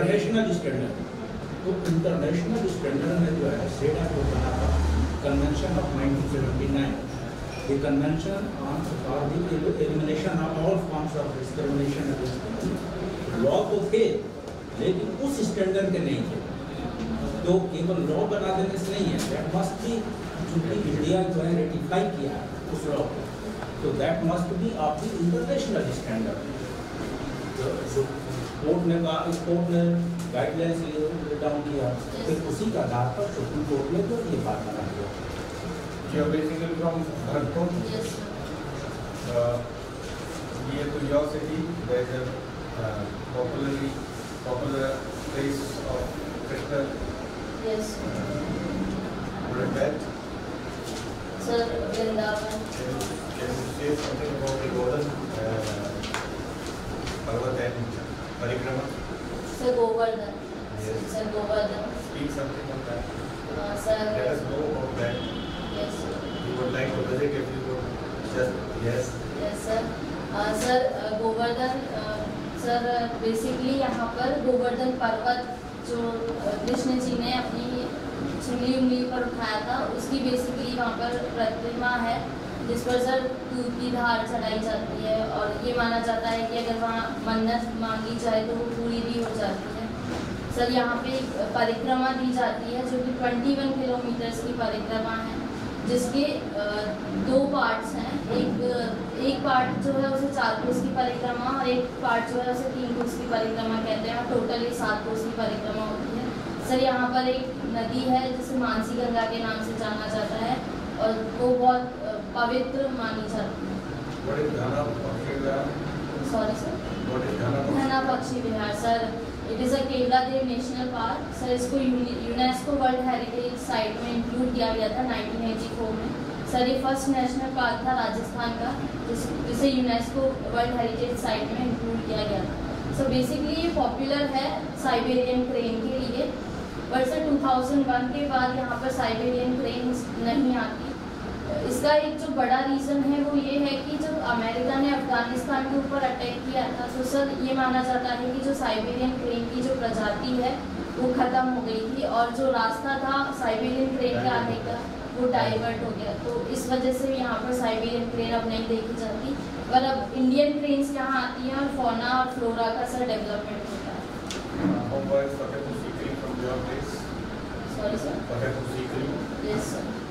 International standard, तो international standard में जो है सेडा को बना था convention of 1979, the convention for the elimination of all forms of discrimination against women. Law तो थे लेकिन उस स्टैंडर्ड के नहीं थे, तो केवल लॉ बना देने से नहीं है, दैट मस्ट बी, चूंकि इंडिया जो है रेटिफाई किया है उस लॉ को, तो that must be of the international standard. Court ने गाइडलाइंस डाउन किया, फिर उसी का आधार पर सुप्रीम कोर्ट ने तो ये बात बना दिया। You are basically from Bharatpur? Yes, sir. Near to your city, there is a popular place of Krishna. Yes, sir. What is that? Sir, Vrindavan. Can you say something about the golden Parvat and Parikrama? Sir, Govardhan. Yes. Sir, Govardhan. Speak something on that. Sir. Let us know about that. Yes, sir. You would like to visit if you would just yes. Yes, sir. Sir, Govardhan sir basically यहाँ पर गोवर्धन पर्वत जो कृष्ण जी ने अपनी उंगली पर उठाया था, उसकी बेसिकली वहाँ पर प्रतिमा है जिस पर सर दूध की धार चढ़ाई जाती है, और ये माना जाता है कि अगर वहाँ मन्नत मांगी जाए तो वो पूरी भी हो जाती है। सर यहाँ पे एक परिक्रमा दी जाती है जो कि 21 किलोमीटर्स की परिक्रमा है, जिसके दो पार्ट्स हैं। एक पार्ट जो है उसे 4 कोस की परिक्रमा और एक पार्ट जो है उसे 3 कोस की परिक्रमा कहते हैं, और टोटल 7 कोस की परिक्रमा होती है। सर यहाँ पर एक नदी है जिसे मानसी गंगा के नाम से जाना जाता है और वो बहुत पवित्र मानी जाती है। Sorry sir, Ghana Pakshi Vihar sir, it is a Keoladeo national park. Sir इसको यूनेस्को वर्ल्ड हेरिटेज साइट में इंक्लूड किया गया था 1984 में। सर ये फर्स्ट नेशनल पार्क था राजस्थान का जिसे यूनेस्को वर्ल्ड हेरिटेज साइट में इंक्लूड किया गया था। सो बेसिकली ये पॉपुलर है साइबेरियन क्रेन के लिए, बट सर 2001 के बाद यहाँ पर साइबेरियन क्रेन नहीं आती। इसका एक जो बड़ा रीज़न है वो ये है कि जब अमेरिका ने अफगानिस्तान के ऊपर अटैक किया था, तो सर ये माना जाता है कि जो साइबेरियन क्रेन की जो प्रजाति है वो ख़त्म हो गई थी, और जो रास्ता था साइबेरियन क्रेन के आने का वो डाइवर्ट हो गया। तो इस वजह से यहाँ पर साइबेरियन क्रेन अब नहीं देखी जाती, पर अब इंडियन क्रेन्स यहाँ आती हैं और फौना और फ्लोरा का सर डेवलपमेंट होता है। Sorry sir. Yes sir.